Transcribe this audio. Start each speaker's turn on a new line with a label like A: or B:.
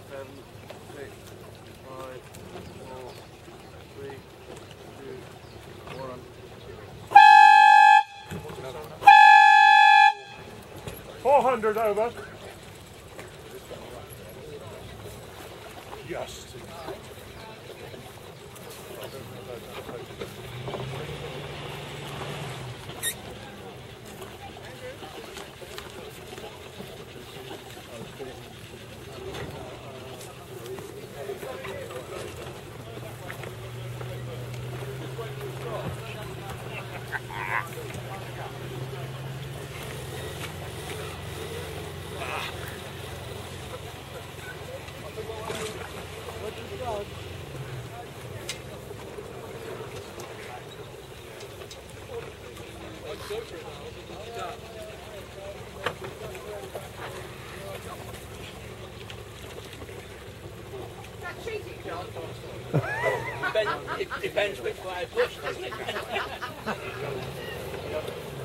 A: 7, 6, 5, 4, 3, 2, 1.
B: 400 over. Just.
C: Depends which way I push, doesn't it?